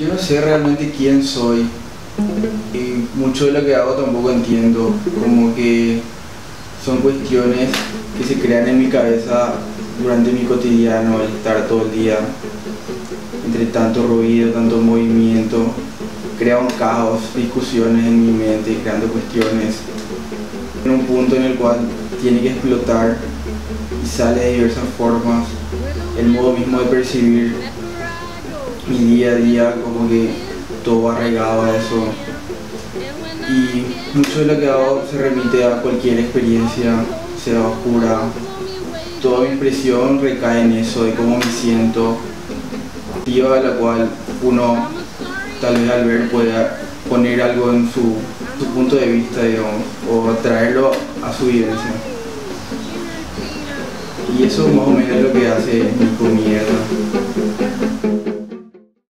Yo no sé realmente quién soy y mucho de lo que hago tampoco entiendo, como que son cuestiones que se crean en mi cabeza durante mi cotidiano, el estar todo el día entre tanto ruido, tanto movimiento, crea un caos, discusiones en mi mente, creando cuestiones en un punto en el cual tiene que explotar y sale de diversas formas, el modo mismo de percibir mi día a día, como que todo arraigado a eso. Y mucho de lo que hago se remite a cualquier experiencia, sea oscura. Toda mi impresión recae en eso, de cómo me siento, a la cual uno tal vez al ver pueda poner algo en su punto de vista, digamos, o traerlo a su vivencia. Y eso más o menos es lo que hace mi comida.